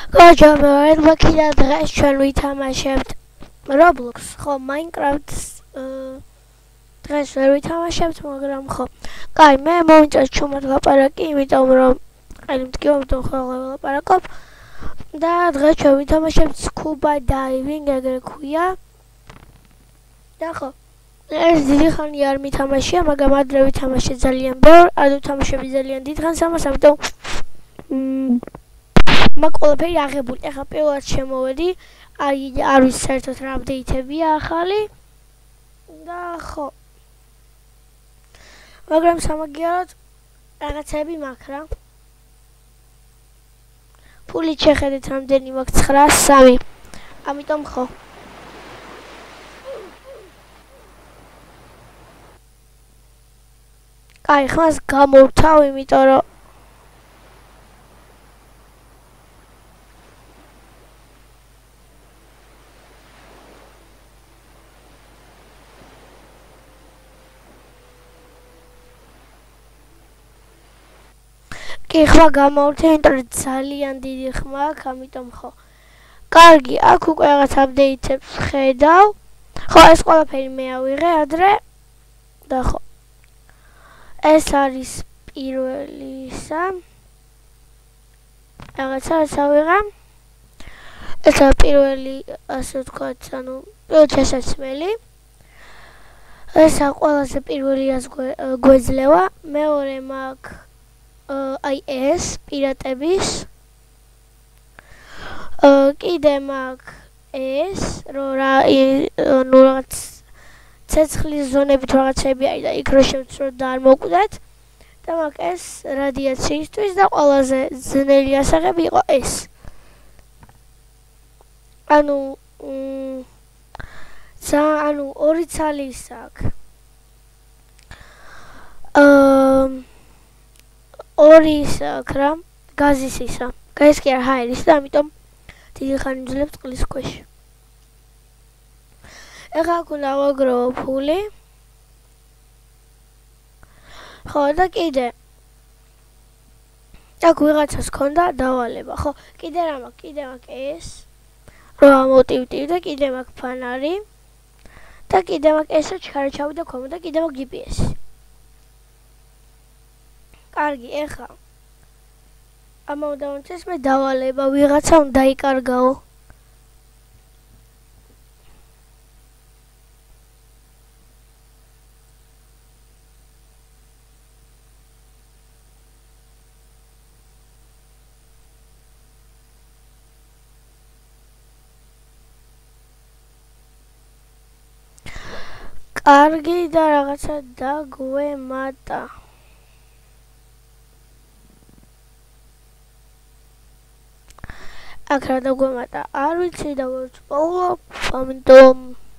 გაჯობერეთ მაქინა დღეს ჩვენ ვითამაშებთ Roblox ხო Minecraft-ს დღეს ვერ ვითამაშებთ მაგრამ ხო კაი მე მომიწევს ჩუმად ლაპარაკი იმიტომ რომ აი მდგომარეობ ხოლმე ლაპარაკობ და დღეს ჩვენ ვითამაშებთ Scuba Diving ეგრე ქვია და ხო ეს დიდი ხანი არ მითამაშია მაგრამ ადრე ვითამაშე ძალიან ბევრ არ ვთამაშები ძალიან დიდ ხანს ამას ამიტომ მაგ ყველაფერი აღებული. ეხლა პირველად შემოვედი, არ ვიცი საერთოდ რა აპდეიტებია ახალი და ხო. მაგრამ სამაგიეროდ რაღაცები მაქვს რა. ფული შეხედეთ რამდენი მაქვს 903. ამიტომ ხო. კაი, ხმას გამოვთავ, იმიტომ რომ კი ხმა გამოვთე, იმიტომ რომ ძალიან დიდი ხმა აქვს, ამიტომ ხო. კარგი, აქ უკვე რაღაც აპდეიტებს ხედავ. ხო, ეს ყველაფერი მე ავიღე ადრე და ხო. ეს არის პირველისა. რაღაცას ავიღე. ეს არის პირველი, ასე ვთქვათ, ანუ პირველი შესაძლებელი. ეს არის ყველაზე პირველი გვეძლევა, მეორე მაქვს აი ეს პირატების კიდე მაქვს ეს რომ ნუ რაღაც ცეცხლის ზონებით რაღაცები არის და იქ რო შევწრო და არ მოკვდეთ და მაქვს ეს რადიაციისთვის და ყველაზე ძნელი ასაღები იყო ეს ანუ ანუ 2 ცალის აქვს 2 ის აქვს რა გაზის ისა ეს კი არ ჰაერის და ამიტომ დიდი ხანი ვძლებ წყლის ქვეშ ეხლა აქ უნდა ვაგროვო ფული ხო და კიდე აქ ვიღაცას ქონდა დავალება ხო კიდე რა მაქვს კიდე მაქვს ეს რომ ამოტივტივ და კიდე მაქვს ფანარი და კიდე მაქვს ესა ჩქარჩავი და ქომა და კიდე მაქვს GPS კარგი, ეხლა ამაო დავამცეს მე დავალება ვიღაცა უნდა დაიკარგაო. კარგი და რაღაცა დაგვემატა. აქ რა დაგვემატა არ ვიცი და ვწოვო ამიტომ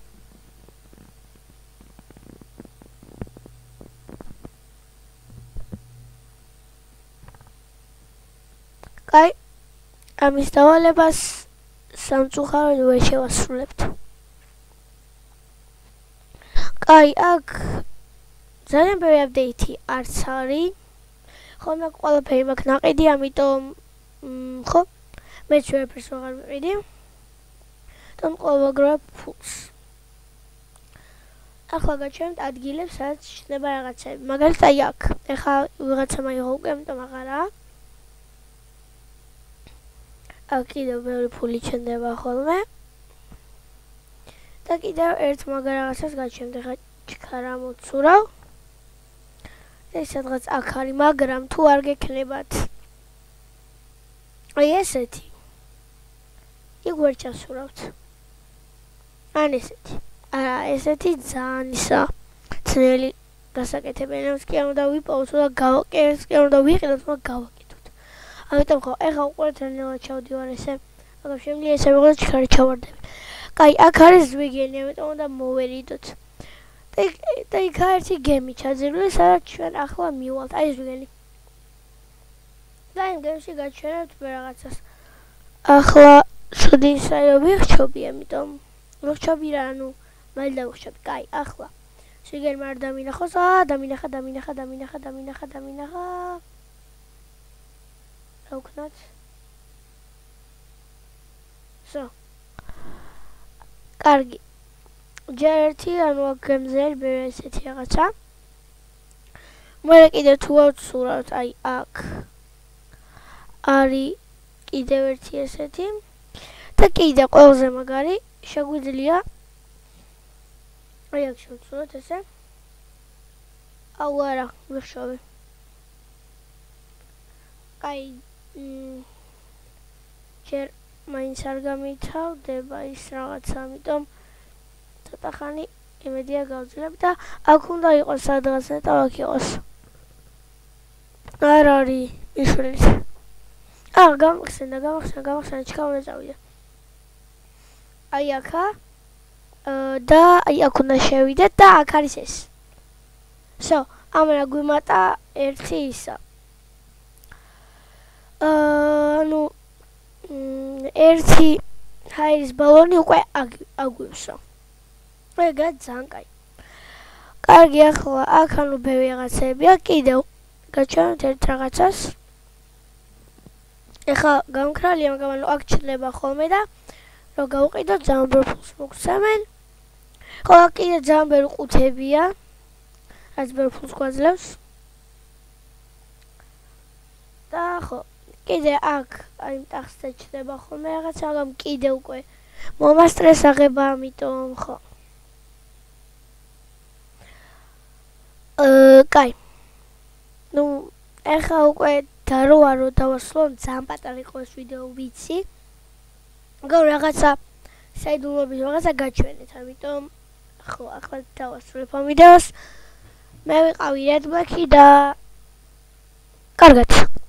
კაი ამის დავალებას სამწუხაროდ ვერ შევასრულებთ კაი აქ ძალიან ბევრი აპდეიტი არც არის ხოლმე ყველაფერი მაქვს ნაყიდი ამიტომ ხო მეც ვერაფერს ვაღარ ვიყიდი და მოვაგროვებ ფულს ახლა გაჩვენებთ ადგილებს სადაც ჩნდება რაღაცები მაგალითად აი აქ ეხლა ვიღაცა მაიღო უკვე ამიტომ აღარაა აქ კიდევ ბევრი ფული ჩნდება ხოლმე და კიდევ ერთ მაგარ რაღაცას გაჩვენებთ ეხლა ჩქარა მოცურავ და ის სადღაც აქ არის მაგრამ თუ არ გექნებათ აი ესეთი იქ ვერ ჩასურავთ ან ესეთი არა ესეთი ძალიან ისა ძნელი გასაკეთებელებს კი არ უნდა ვიპოვოთ და გავაკეთოთ კი არ უნდა ვიყიდოთ მაგრამ გავაკეთოთ ამიტომ ხო ეხლა უყურეთელად ჩავდივარ ესე მაგრამ შემიძლია ესე ვიღოთ ჩქარი ჩავარდები კაი აქ არის ზვიგენი ამიტომ უნდა მოვერიდოთ და იქ ერთი გემი ჩაძირული სადაც ჩვენ ახლა მივალთ აი ზვიგენი და იმ გემში გაჩვენებთ რაღაცას ახლა შოდის აი ვიხჩობი ამიტომ ვიხჩობი რა ანუ მალე დავიხჩობი კაი ახლა შეგერმა არ დამინახოს დამინახა რა ვქნათ So. კარგი. ჯერ ერთი, ანუ აქ გემზიარი ბევრი ესეთი რაღაცა. მერე კიდევ თუ ავცურავთ, აი აქ არის კიდევ ერთი ესეთი და კიდე ყველაზე მაგარი შეგვიძლია აი აქ შევცუროთ ესე. აუ არა, ვიხშოვე. აი ჯერ მაინც არ გამითავდება ის რაღაცა, ამიტომ ცოტა ხანი იმედია გავძლებ და აქ უნდა იყოს სადღაც ნეტავ აქ იყოს. არ არის მიშვილით. გამახსენდა, ჩქა უნდა წავიდე. აი აქა და აი აქ უნდა შევიდეთ და აქ არის ეს. So, ამერა გვიმატა ერთი ისა. ანუ ერთი ჰაერის ბალონი უკვე აგვივსო. ეგა ძალიან კაი. კარგი, ახლა აქ ანუ ბევრი რაღაცებია, კიდევ გაჩვენოთ ერთ რაღაცას. ეხლა გამქრალია, მაგრამ ანუ აქ ჩნდება ხოლმე და რომ გავყიდოთ ძალიან ბევრ ფულს მოგცემენ. ხო, აქ კიდე ძალიან ბევრი ყუთებია, რაც ბევრ ფულს გვაძლევს. და ხო, კიდე აქ აი ტახტზე ჩნდება ხოლმე რაღაცა, მაგრამ კიდე უკვე მომასტრესაღება, ამიტომ ხო. კაი. ნუ ეხლა უკვე დაროა რომ დავასრულო, ძალიან პატარა იყო ეს ვიდეო, ვიცი. მაგრამ რაღაცა საიდუმლოების რაღაცა გაჩვენეთ, ამიტომ ხო, ახლა დავასრულებ ამ ვიდეოს. მე ვიყავი Red Black-ი და კარგად.